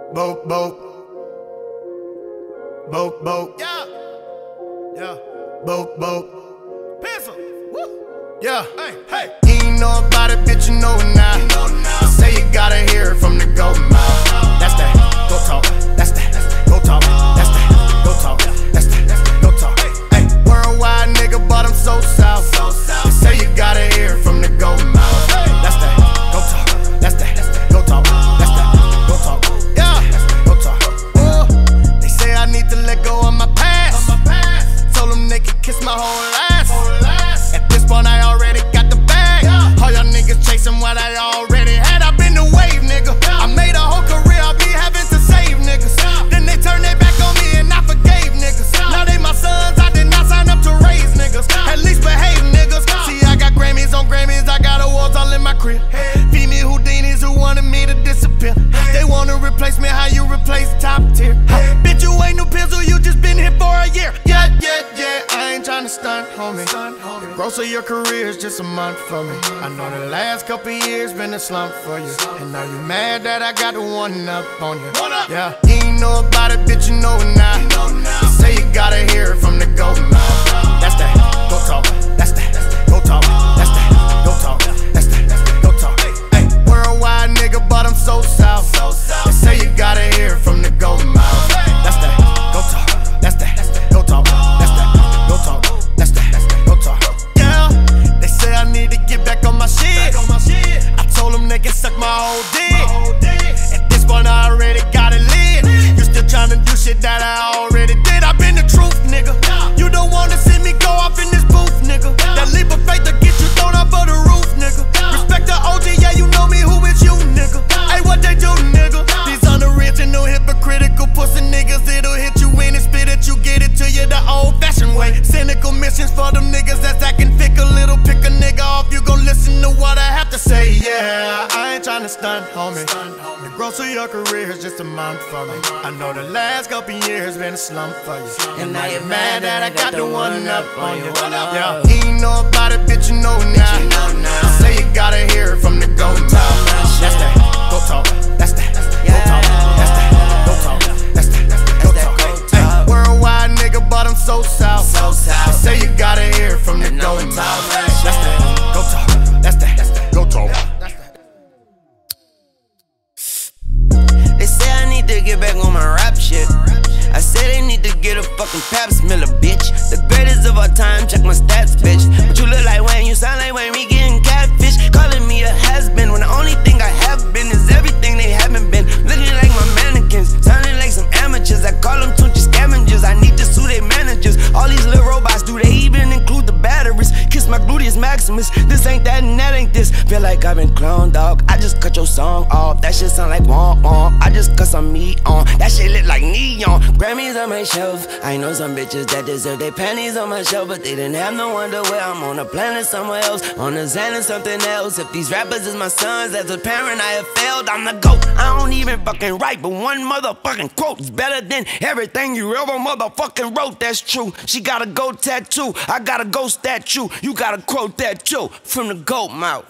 Boat. Yeah. Yeah. Boat. Pencil. Woo. Yeah. Hey. You ain't know about it, bitch, you know it now. You say you gotta hear it from the goat mouth. That's that. Go talk. That's that. Go talk. That's that. Go talk. That's that. Go talk. Hey. Worldwide nigga, but I'm so south. You say you gotta hear it from the goat mouth. That's that. Go talk. That's that. Go talk. That's that. Go talk. Yeah. Go talk. They say I need to let go of my past. Told them they could kiss my whole ass. At this point I already got the bag. All y'all niggas chasing what I already had. I been the wave, nigga. I made a whole career, I be having to save niggas. Then they turn their back on me and I forgave niggas. Now they my sons, I did not sign up to raise niggas. At least behave niggas. See, I got Grammys on Grammys, I got awards all in my crib. Feed me Houdinis who wanted me to disappear. They wanna replace me, how you replace top tier? Bitch, you ain't no pencil, you just been here for a year. Yeah. I ain't tryna stunt, homie. The growth of your career is just a month for me. I know the last couple years been a slump for you. And now you mad that I got the one up on you. Yeah, you ain't know about it, bitch, you know it now. You say you gotta hear it from the goat mouth. That's that, go talk. That's that, go talk. That's that, go talk. That's that, go talk. Hey, worldwide nigga, but I'm so south. They say you gotta hear it from the goat mouth. That's that, go talk. That's that, go talk. That's that, go talk. That's that, go talk. Yeah, they say I need to get back on my shit. I told them they can suck my whole dick. At this point I already got it lit. You still tryna do shit that I already did. I been the truth, nigga. You don't wanna see me go off in this booth, nigga. That leap of faith to get you thrown off of the roof, nigga. Respect the OG, yeah, you know me, who is you, nigga? Hey, what they do, nigga? These unoriginal, hypocritical pussy niggas, it'll hit you in and spit at you, get it to you the old-fashioned way. Cynical missions for them niggas that's acting thick a little. Pick a nigga off, you gon' listen to what I have to say. Yeah, I ain't tryna stunt, homie. The growth of your career is just a month for me. I know the last couple years been a slump for you. And now you're mad that I got the one up on you. Yeah, you ain't know about it, bitch, you know it now. You say you gotta hear it from the goat mouth. That's that, go talk. That's that, go talk. That's that, go talk. That's that, go talk. Hey, worldwide nigga, but I'm so south. You say you gotta hear it from the goat mouth. That's that, go talk. That's that, go talk. They say I need to get back on my rap shit. I say they need to get a fucking pap smeller, bitch. The greatest of all time, check my stats, bitch. But you look like Wayne, you sound like Wayne, me getting catfish. Calling me a has-been, when the only thing I have been is everything they haven't been. Looking like my mannequins, sounding like some amateurs. I call them Tunchi scavengers, I need to sue their managers. All these little robots, do they even include the batteries? Kiss my gluteus maximus, this ain't that and that ain't this. Feel like I've been cloned, dog. I just cut your song off, that shit sound like womp womp. I just cut some meat on, that shit lit like neon. Grammys on my shelf, I know some bitches that deserve their panties on my shelf, but they didn't have no underwear. I'm on a planet somewhere else, on a Xan and something else. If these rappers is my sons, as a parent I have failed. I'm the GOAT, I don't even fucking write, but one motherfucking quote is better than everything you ever motherfucking wrote. That's true. She got a goat tattoo, I got a ghost statue. You got a quote that too, from the GOAT mouth.